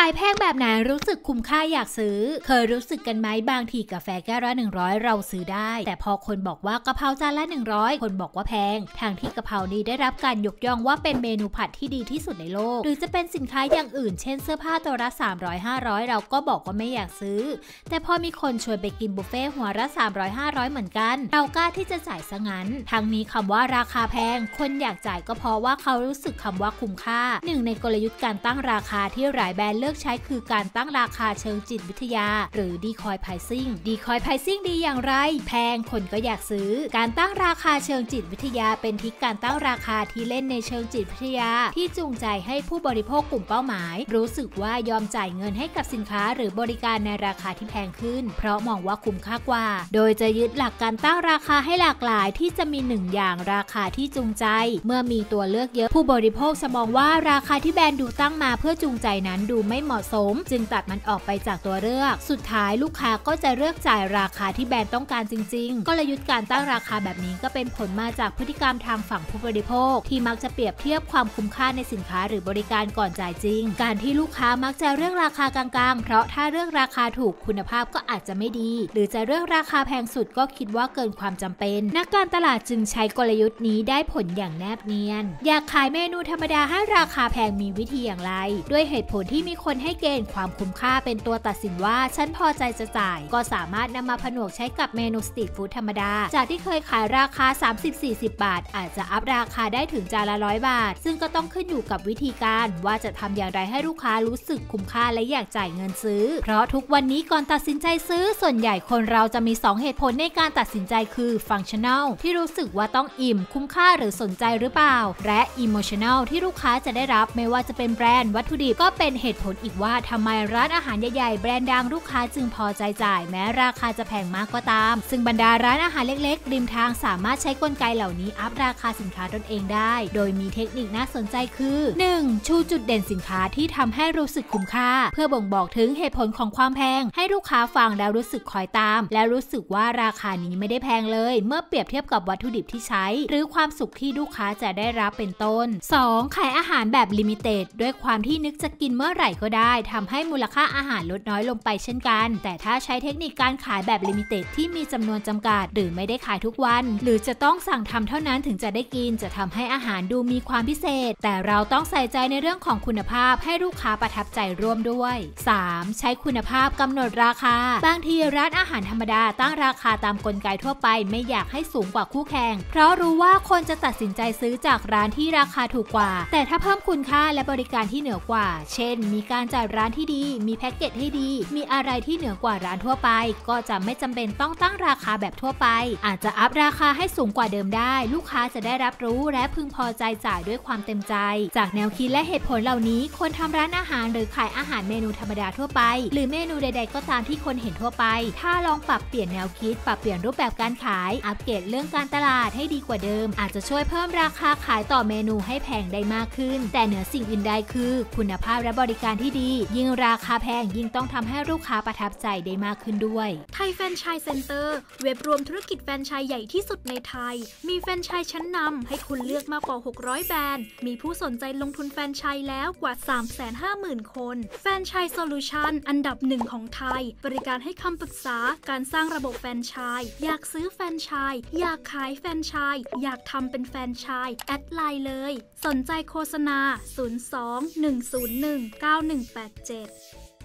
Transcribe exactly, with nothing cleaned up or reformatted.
แพงแบบไหนรู้สึกคุ้มค่าอยากซื้อเคยรู้สึกกันไหมบางทีกาแฟแก้วละหนึ่งร้อยเราซื้อได้แต่พอคนบอกว่ากะเพราจานละหนึ่งร้อยคนบอกว่าแพงทางที่กะเพรานี้ได้รับการยกย่องว่าเป็นเมนูผัดที่ดีที่สุดในโลกหรือจะเป็นสินค้าอย่างอื่นเช่นเสื้อผ้าตัวละสามร้อย ห้าร้อยเราก็บอกว่าไม่อยากซื้อแต่พอมีคนชวนไปกินบุฟเฟ่หัวละสามร้อย ห้าร้อยเหมือนกันเรากล้าที่จะจ่ายซะงั้นทางนี้คำว่าราคาแพงคนอยากจ่ายก็เพราะว่าเขารู้สึกคำว่าคุ้มค่าหนึ่งในกลยุทธ์การตั้งราคาที่หลายแบรนด์เลือกใช้คือการตั้งราคาเชิงจิตวิทยาหรือ Decoy Pricing Decoy Pricing ดีอย่างไรแพงคนก็อยากซื้อการตั้งราคาเชิงจิตวิทยาเป็นทริคการตั้งราคาที่เล่นในเชิงจิตวิทยาที่จูงใจให้ผู้บริโภคกลุ่มเป้าหมายรู้สึกว่ายอมจ่ายเงินให้กับสินค้าหรือบริการในราคาที่แพงขึ้นเพราะมองว่าคุ้มค่ากว่าโดยจะยึดหลักการตั้งราคาให้หลากหลายที่จะมีหนึ่งอย่างราคาที่จูงใจเมื่อมีตัวเลือกเยอะผู้บริโภคจะมองว่าราคาที่แบรนด์ดูตั้งมาเพื่อจูงใจนั้นดูไม่เหมาะสมจึงตัดมันออกไปจากตัวเลือกสุดท้ายลูกค้าก็จะเลือกจ่ายราคาที่แบรนด์ต้องการจริงๆกลยุทธ์การตั้งราคาแบบนี้ก็เป็นผลมาจากพฤติกรรมทางฝั่งผู้บริโภคที่มักจะเปรียบเทียบความคุ้มค่าในสินค้าหรือบริการก่อนจ่ายจริงการที่ลูกค้ามักจะเลือกราคากลางๆเพราะถ้าเลือกราคาถูกคุณภาพก็อาจจะไม่ดีหรือจะเลือกราคาแพงสุดก็คิดว่าเกินความจำเป็นนักการตลาดจึงใช้กลยุทธ์นี้ได้ผลอย่างแนบเนียนอยากขายเมนูธรรมดาให้ราคาแพงมีวิธีอย่างไรด้วยเหตุผลที่มีคนให้เกณฑ์ความคุ้มค่าเป็นตัวตัดสินว่าฉันพอใจจะจ่ายก็สามารถนำมาผนวกใช้กับเมนูสตรีทฟู้ดธรรมดาจากที่เคยขายราคา สามสิบถึงสี่สิบ บาทอาจจะอัพราคาได้ถึงจานละร้อยบาทซึ่งก็ต้องขึ้นอยู่กับวิธีการว่าจะทำอย่างไรให้ลูกค้ารู้สึกคุ้มค่าและอยากจ่ายเงินซื้อเพราะทุกวันนี้ก่อนตัดสินใจซื้อส่วนใหญ่คนเราจะมีสองเหตุผลในการตัดสินใจคือฟังชั่นแนลที่รู้สึกว่าต้องอิ่มคุ้มค่าหรือสนใจหรือเปล่าและอิโมชันแนลที่ลูกค้าจะได้รับไม่ว่าจะเป็นแบรนด์วัตถุดิบก็เป็นเหตุผลอีกว่าทำไมร้านอาหารใหญ่ๆแบรนด์ดังลูกค้าจึงพอใจจ่ายแม้ราคาจะแพงมากก็ตามซึ่งบรรดาร้านอาหารเล็กๆริมทางสามารถใช้กลไกเหล่านี้อัพราคาสินค้าตนเองได้โดยมีเทคนิคน่าสนใจคือ หนึ่ง ชูจุดเด่นสินค้าที่ทำให้รู้สึกคุ้มค่าเพื่อบ่งบอกถึงเหตุผลของความแพงให้ลูกค้าฟังแล้วรู้สึกคอยตามและรู้สึกว่าราคานี้ไม่ได้แพงเลยเมื่อเปรียบเทียบกับวัตถุดิบที่ใช้หรือความสุขที่ลูกค้าจะได้รับเป็นต้น สอง ขายอาหารแบบลิมิเต็ดด้วยความที่นึกจะกินเมื่อไหร่ก็ได้ทำให้มูลค่าอาหารลดน้อยลงไปเช่นกันแต่ถ้าใช้เทคนิคการขายแบบลิมิเต็ดที่มีจำนวนจำกัดหรือไม่ได้ขายทุกวันหรือจะต้องสั่งทำเท่านั้นถึงจะได้กินจะทำให้อาหารดูมีความพิเศษแต่เราต้องใส่ใจในเรื่องของคุณภาพให้ลูกค้าประทับใจร่วมด้วย สาม ใช้คุณภาพกำหนดราคาบางทีร้านอาหารธรรมดาตั้งราคาตามกลไกทั่วไปไม่อยากให้สูงกว่าคู่แข่งเพราะรู้ว่าคนจะตัดสินใจซื้อจากร้านที่ราคาถูกกว่าแต่ถ้าเพิ่มคุณค่าและบริการที่เหนือกว่าเช่นมีการจัดร้านที่ดีมีแพ็กเกจให้ดีมีอะไรที่เหนือกว่าร้านทั่วไปก็จะไม่จำเป็นต้องตั้งราคาแบบทั่วไปอาจจะอัพราคาให้สูงกว่าเดิมได้ลูกค้าจะได้รับรู้และพึงพอใจจ่ายด้วยความเต็มใจจากแนวคิดและเหตุผลเหล่านี้คนทำร้านอาหารหรือขายอาหารเมนูธรรมดาทั่วไปหรือเมนูใดๆก็ตามที่คนเห็นทั่วไปถ้าลองปรับเปลี่ยนแนวคิดปรับเปลี่ยนรูปแบบการขายอัปเกรดเรื่องการตลาดให้ดีกว่าเดิมอาจจะช่วยเพิ่มราคาขายต่อเมนูให้แพงได้มากขึ้นแต่เหนือสิ่งอื่นใดคือคุณภาพและบริการที่ดียิ่งราคาแพงยิ่งต้องทำให้ลูกค้าประทับใจได้มากขึ้นด้วยไทยแฟรนไชส์เซ็นเตอร์เว็บรวมธุรกิจแฟรนไชส์ใหญ่ที่สุดในไทยมีแฟรนไชส์ชั้นนำให้คุณเลือกมากกว่าหกร้อยแบรนด์มีผู้สนใจลงทุนแฟรนไชส์แล้วกว่า สามแสนห้าหมื่น คนแฟรนไชส์โซลูชันอันดับหนึ่งของไทยบริการให้คำปรึกษาการสร้างระบบแฟรนไชส์อยากซื้อแฟรนไชส์อยากขายแฟรนไชส์อยากทำเป็นแฟรนไชส์แอดไลน์เลยสนใจโฆษณาศูนย์ สอง หนึ่ง ศูนย์ หนึ่ง เก้า หนึ่ง แปด เจ็ด